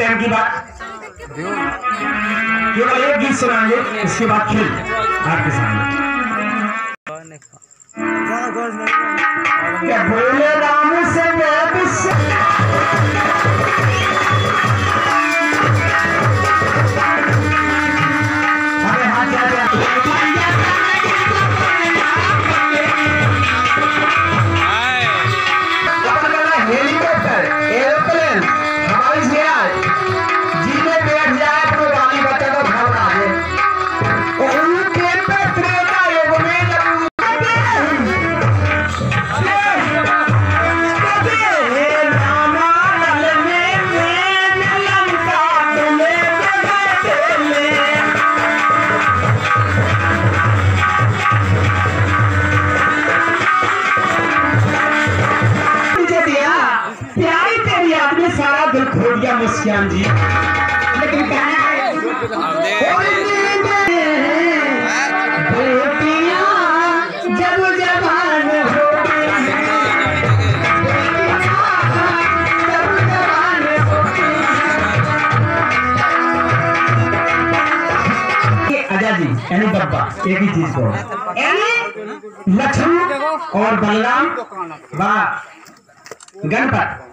Time की बात, केवल एक गीत सुनाएंगे, उसके बाद खेल आपके सामने। क्या बोले राम से हेलीकॉप्टर, एरोप्लेन, हवाई जहाज जिसमें बैठ जाए तो गाली बच्चा तो घर आ जाए। उनके पेट्रे का योग में सारा दिल खो दिया मुस्कान जी, लेकिन कहना है जब जवान आजा जी यानी बब्बा एक ही चीज को यानी लक्ष्मण और बलराम व गणपत